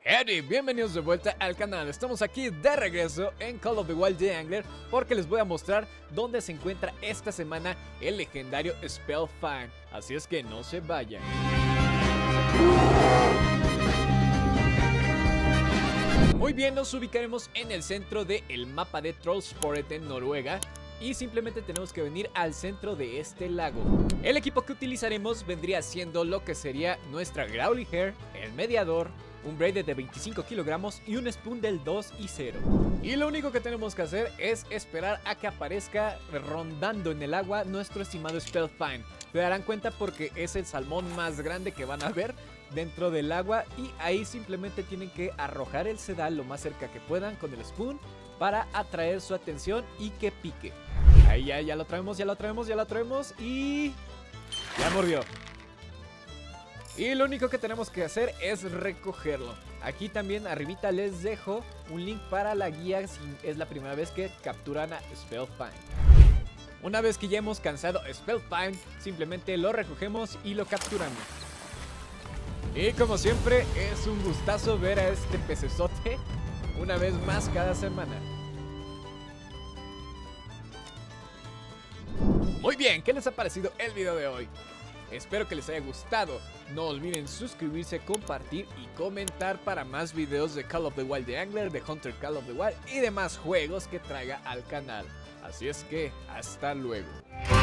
Eddie, bienvenidos de vuelta al canal. Estamos aquí de regreso en Call of the Wild The Angler porque les voy a mostrar dónde se encuentra esta semana el legendario Spellfang. Así es que no se vayan. Muy bien, nos ubicaremos en el centro del mapa de Trollsporet en Noruega. Y simplemente tenemos que venir al centro de este lago. El equipo que utilizaremos vendría siendo lo que sería nuestra Growly Hair, el mediador, un braided de 25 kilogramos y un spoon del 2 y 0. Y lo único que tenemos que hacer es esperar a que aparezca rondando en el agua nuestro estimado Spellfang. Se darán cuenta porque es el salmón más grande que van a ver dentro del agua. Y ahí simplemente tienen que arrojar el sedal lo más cerca que puedan con el spoon para atraer su atención y que pique. Ahí ya lo traemos y ya mordió. Y lo único que tenemos que hacer es recogerlo. Aquí también arribita les dejo un link para la guía si es la primera vez que capturan a Spellfang. Una vez que ya hemos cansado a Spellfang, simplemente lo recogemos y lo capturamos. Y como siempre es un gustazo ver a este pecesote una vez más cada semana. Muy bien, ¿qué les ha parecido el video de hoy? Espero que les haya gustado. No olviden suscribirse, compartir y comentar para más videos de Call of the Wild The Angler, de Hunter Call of the Wild y demás juegos que traiga al canal. Así es que, hasta luego.